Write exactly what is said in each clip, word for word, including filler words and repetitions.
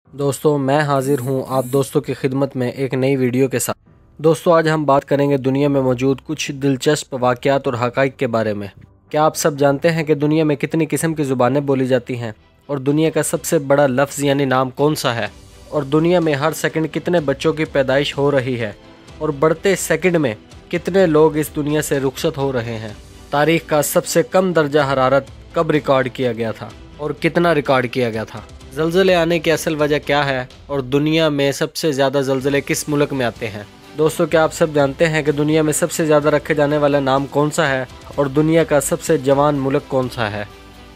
दोस्तों मैं हाजिर हूँ आप दोस्तों की खिदमत में एक नई वीडियो के साथ। दोस्तों आज हम बात करेंगे दुनिया में मौजूद कुछ दिलचस्प वाक़यात और हक़ाइक़ के बारे में। क्या आप सब जानते हैं कि दुनिया में कितनी किस्म की ज़ुबानें बोली जाती हैं और दुनिया का सबसे बड़ा लफ्ज़ यानी नाम कौन सा है, और दुनिया में हर सेकंड कितने बच्चों की पैदाइश हो रही है और बढ़ते सेकंड में कितने लोग इस दुनिया से रुखसत हो रहे हैं। तारीख़ का सबसे कम दर्जा हरारत कब रिकॉर्ड किया गया था और कितना रिकॉर्ड किया गया था। ज़लज़ले आने की असल वजह क्या है और दुनिया में सबसे ज़्यादा ज़लज़ले किस मुल्क में आते हैं। दोस्तों क्या आप सब जानते हैं कि दुनिया में सबसे ज़्यादा रखे जाने वाला नाम कौन सा है और दुनिया का सबसे जवान मुल्क कौन सा है।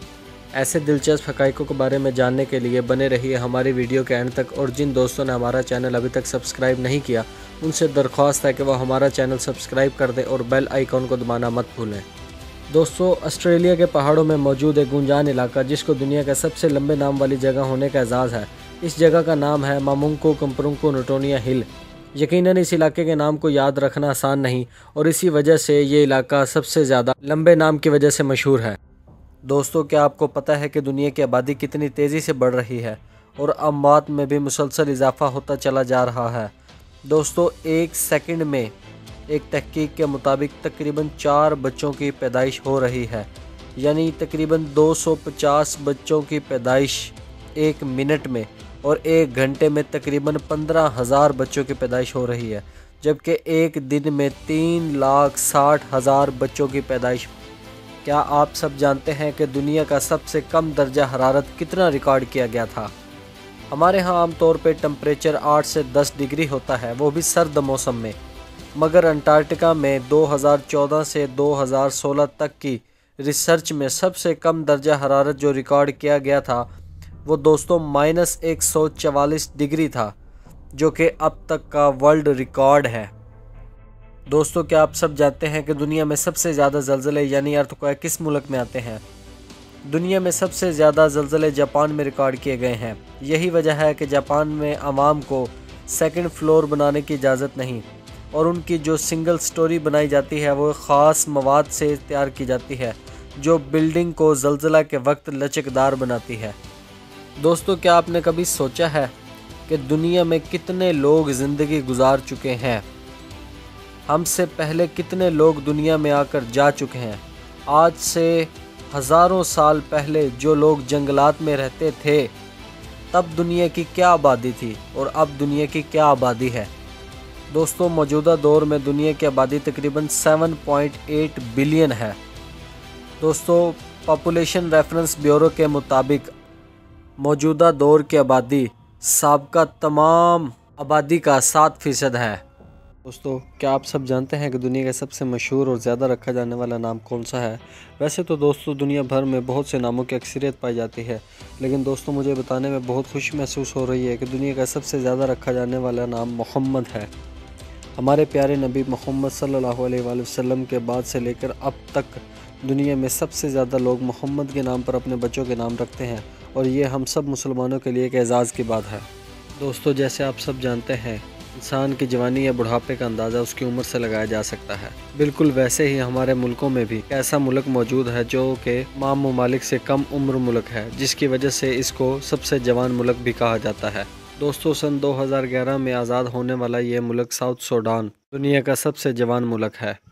ऐसे दिलचस्प हक़ाइक़ों के बारे में जानने के लिए बने रहिए हमारी वीडियो के एंड तक, और जिन दोस्तों ने हमारा चैनल अभी तक सब्सक्राइब नहीं किया उनसे दरख्वास्त है कि वह हमारा चैनल सब्सक्राइब कर दें और बेल आइकॉन को दबाना मत भूलें। दोस्तों ऑस्ट्रेलिया के पहाड़ों में मौजूद एक गुंजान इलाका जिसको दुनिया का सबसे लंबे नाम वाली जगह होने का एजाज़ है, इस जगह का नाम है मामुंको कम्परुंको नटोनिया हिल। यकीनन इस इलाके के नाम को याद रखना आसान नहीं और इसी वजह से ये इलाका सबसे ज़्यादा लंबे नाम की वजह से मशहूर है। दोस्तों क्या आपको पता है कि दुनिया की आबादी कितनी तेज़ी से बढ़ रही है और अमवात में भी मुसलसल इजाफा होता चला जा रहा है। दोस्तों एक सेकंड में एक तहकीक के मुताबिक तकरीबन चार बच्चों की पैदाइश हो रही है, यानी तकरीबन दो सौ पचास बच्चों की पैदाइश एक मिनट में, और एक घंटे में तकरीबन पंद्रह हज़ार बच्चों की पैदाइश हो रही है, जबकि एक दिन में तीन लाख साठ हज़ार बच्चों की पैदाइश। क्या आप सब जानते हैं कि दुनिया का सबसे कम दर्जा हरारत कितना रिकॉर्ड किया गया था। हमारे यहाँ आमतौर पर टेम्परेचर आठ से दस डिग्री होता है, वो भी सर्द मौसम में, मगर अंटार्कटिका में दो हज़ार चौदह से दो हज़ार सोलह तक की रिसर्च में सबसे कम दर्जा हरारत जो रिकॉर्ड किया गया था वो दोस्तों माइनस एक सौ चवालीस डिग्री था, जो कि अब तक का वर्ल्ड रिकॉर्ड है। दोस्तों क्या आप सब जानते हैं कि दुनिया में सबसे ज़्यादा ज़लज़ले यानी अर्थक्वेक किस मुल्क में आते हैं। दुनिया में सबसे ज़्यादा ज़लज़ले जापान में रिकॉर्ड किए गए हैं। यही वजह है कि जापान में आवाम को सेकंड फ्लोर बनाने की इजाज़त नहीं, और उनकी जो सिंगल स्टोरी बनाई जाती है वो ख़ास मवाद से तैयार की जाती है जो बिल्डिंग को ज़लज़ला के वक्त लचकदार बनाती है। दोस्तों क्या आपने कभी सोचा है कि दुनिया में कितने लोग ज़िंदगी गुजार चुके हैं, हमसे पहले कितने लोग दुनिया में आकर जा चुके हैं। आज से हज़ारों साल पहले जो लोग जंगलात में रहते थे तब दुनिया की क्या आबादी थी और अब दुनिया की क्या आबादी है। दोस्तों मौजूदा दौर में दुनिया की आबादी तकरीबन सात पॉइंट आठ बिलियन है। दोस्तों पॉपुलेशन रेफरेंस ब्यूरो के मुताबिक मौजूदा दौर की आबादी साबका तमाम आबादी का सात फ़ीसद है। दोस्तों क्या आप सब जानते हैं कि दुनिया का सबसे मशहूर और ज़्यादा रखा जाने वाला नाम कौन सा है। वैसे तो दोस्तों दुनिया भर में बहुत से नामों की अक्सरियत पाई जाती है, लेकिन दोस्तों मुझे बताने में बहुत खुशी महसूस हो रही है कि दुनिया का सबसे ज़्यादा रखा जाने वाला नाम मोहम्मद है। हमारे प्यारे नबी मोहम्मद सल्लल्लाहु अलैहि वसल्लम के बाद से लेकर अब तक दुनिया में सबसे ज़्यादा लोग मोहम्मद के नाम पर अपने बच्चों के नाम रखते हैं, और ये हम सब मुसलमानों के लिए एक एजाज़ की बात है। दोस्तों जैसे आप सब जानते हैं इंसान की जवानी या बुढ़ापे का अंदाज़ा उसकी उम्र से लगाया जा सकता है, बिल्कुल वैसे ही हमारे मुल्कों में भी ऐसा मुल्क मौजूद है जो कि तमाम ममालिक से कम उम्र मुल्क है, जिसकी वजह से इसको सबसे जवान मुल्क भी कहा जाता है। दोस्तों सन दो हज़ार ग्यारह में आज़ाद होने वाला ये मुल्क साउथ सूडान दुनिया का सबसे जवान मुल्क है।